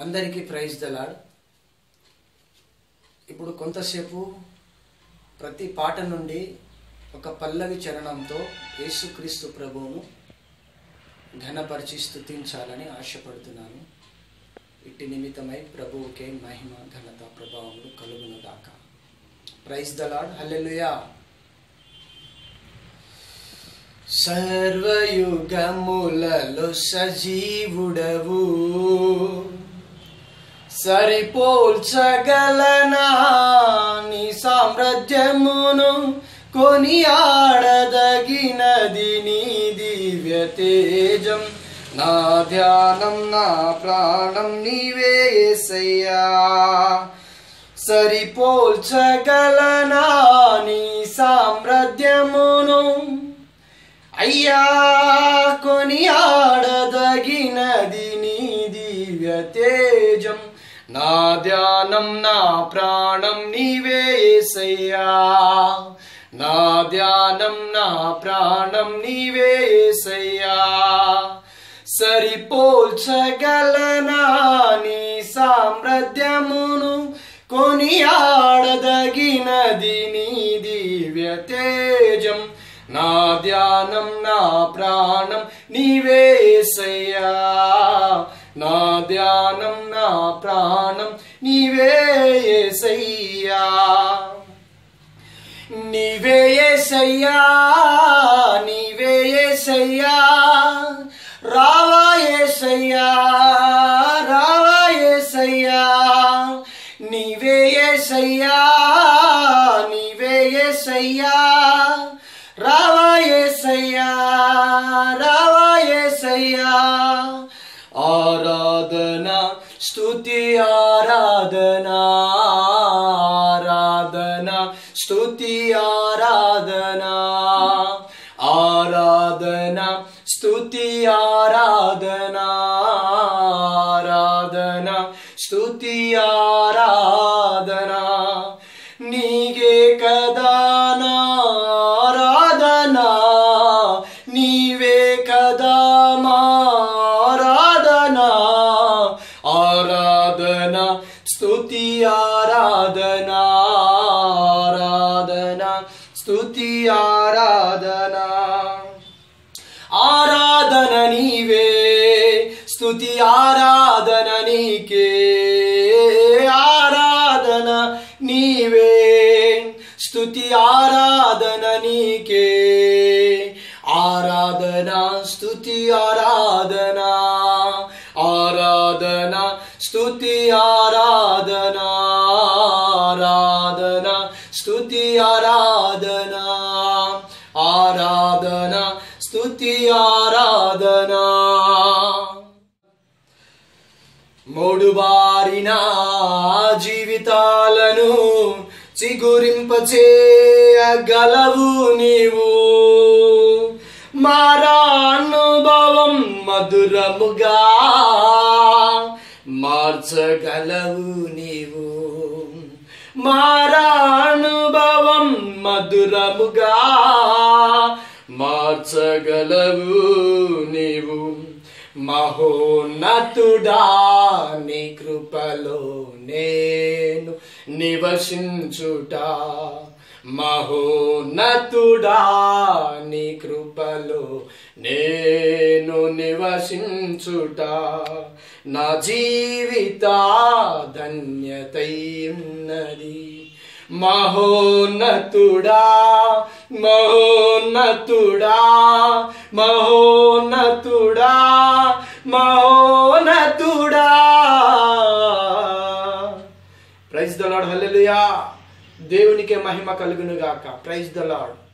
అందరికీ praise the lord. ఇప్పుడు కొంతసేపు ప్రతి పాట నుండి ఒక పల్లవి చరణంతో యేసుక్రీస్తు ప్రభువును ఘనపరిచి స్తుతించాలని ఆశపడుతున్నాను. ఇట్టి నిమిత్తమై ప్రభువుకే మహిమ ఘనత ప్రభావములు కలుగును గాక. Praise the lord. హల్లెలూయా. సర్వయుగములలో సజీవుడవు, సరిపోల్చగలనా నీ సామ్రాజ్యమును, కొనియాడదగినది నీ దివ్య తేజం. నా ధ్యానం నా ప్రాణం నీవే యేసయ్యా. సరిపోల్చగలనా నీ సామ్రాజ్యమును, అయ్యా కొనియాడదగినది నీ దివ్య తేజం. నా ధ్యానం నా ప్రాణం నీవే యేసయ్యా. నా ధ్యానం నా ప్రాణం నీవే యేసయ్యా. సరిపోల్చగలనా నీ సామ్రాజ్యమును, కొనియాడదగినది నీ దివ్య తేజం. నా ధ్యానం నా ప్రాణం నీవే యేసయ్యా. నా ధ్యానం నా ప్రాణం నీవే యేసయ్యా. నీవే యేసయ్యా, నీవే యేసయ్యా. రావా యేసయ్యా, రావా యేసయ్యా. నీవే యేసయ్యా, నీవే యేసయ్యా. రావా యేసయ్యా, రావా యేసయ్యా. ఆరాధనా స్తుతి ఆరాధనా, ఆరాధనా స్తుతి ఆరాధనా. ఆరాధనా స్తుతి ఆరాధనా, ఆరాధనా స్తుతి ఆరాధనా. నీకే కదా నా ఆరాధనా, నీవే కదా మా ఆరాధనా. ఆరాధనా స్తుతి ఆరాధనా, ఆరాధనా స్తుతి ఆరాధనా. ఆరాధన నీవే, స్తుతి ఆరాధన నీకే. ఆరాధన నీవే, స్తుతి ఆరాధన నీకే. ఆరాధన స్తుతి ఆరాధన, ఆరాధన స్తుతి ఆరాధన. ఆరాధన స్తుతి ఆరాధన, ఆరాధన స్తుతి ఆరాధన. మోడుబారిన జీవితాలను చిగురింపచేయగలవు నీవు. మారానుభవం మధురముగా మార్చగలవు నీవు. మారానుభవం మధురముగా మార్చగలవు నీవు. మహోన్నతుడా నీ కృపలో నేను నివసించుట. మహోన్నతుడా నీ కృపలో నేను నివసించుట. నా జీవిత ధన్యతయున్నది. మహోన్నతుడా మహోన్నతుడా మహోన్నతుడా మహోన్నతుడా. Praise the lord. హల్లెలూయా. దేవునికే మహిమ కలుగును గాక. Praise the lord.